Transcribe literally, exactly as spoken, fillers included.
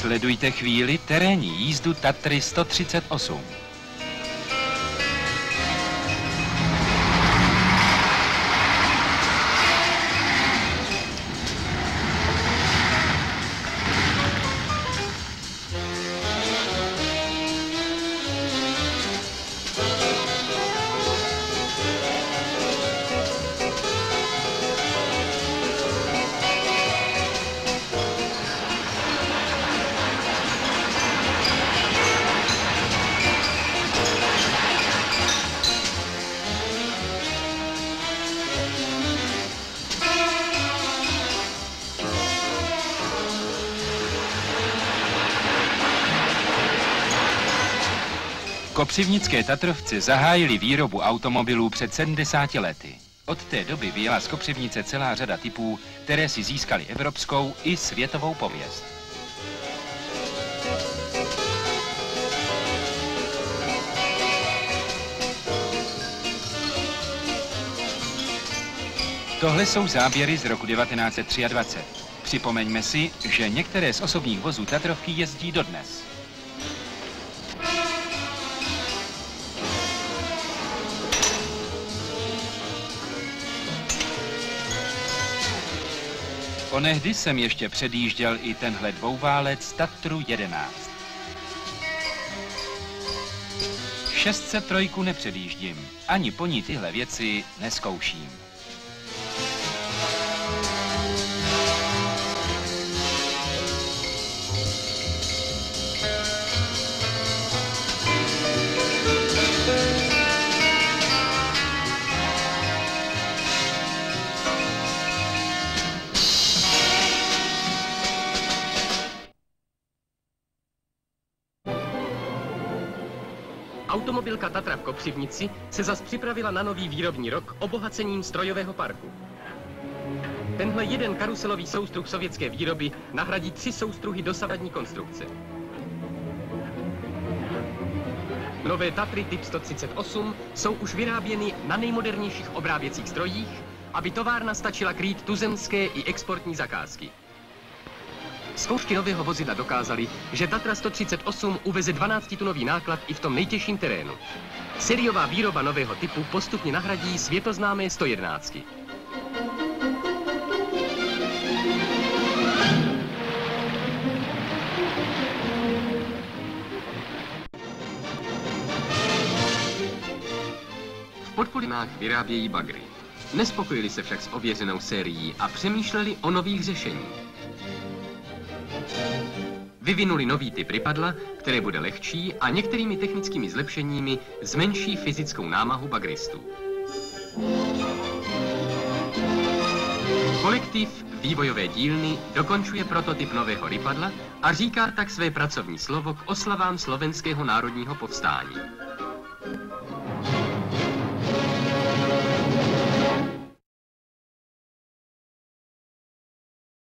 Sledujte chvíli terénní jízdu Tatry sto třicet osm. Kopřivnické Tatrovci zahájili výrobu automobilů před sedmdesáti lety. Od té doby vyjela z Kopřivnice celá řada typů, které si získaly evropskou i světovou pověst. Tohle jsou záběry z roku devatenáct set dvacet tři. Připomeňme si, že některé z osobních vozů Tatrovky jezdí dodnes. Onehdy jsem ještě předjížděl i tenhle dvouválec Tatru jedenáct. šest set tři nepředjíždím, ani po ní tyhle věci neskouším. Automobilka Tatra v Kopřivnici se zas připravila na nový výrobní rok obohacením strojového parku. Tenhle jeden karuselový soustruh sovětské výroby nahradí tři soustruhy dosavadní konstrukce. Nové Tatry typ sto třicet osm jsou už vyráběny na nejmodernějších obráběcích strojích, aby továrna stačila krýt tuzemské i exportní zakázky. Zkoušky nového vozidla dokázaly, že Tatra sto třicet osm uveze dvanáctitunový náklad i v tom nejtěžším terénu. Sériová výroba nového typu postupně nahradí světoznámé sto jedenáctky. V podpolinách vyrábějí bagry. Nespokojili se však s ověřenou sérií a přemýšleli o nových řešeních. Vyvinuli nový typ rypadla, které bude lehčí a některými technickými zlepšeními zmenší fyzickou námahu bagristů. Kolektiv vývojové dílny dokončuje prototyp nového rypadla a říká tak své pracovní slovo k oslavám slovenského národního povstání.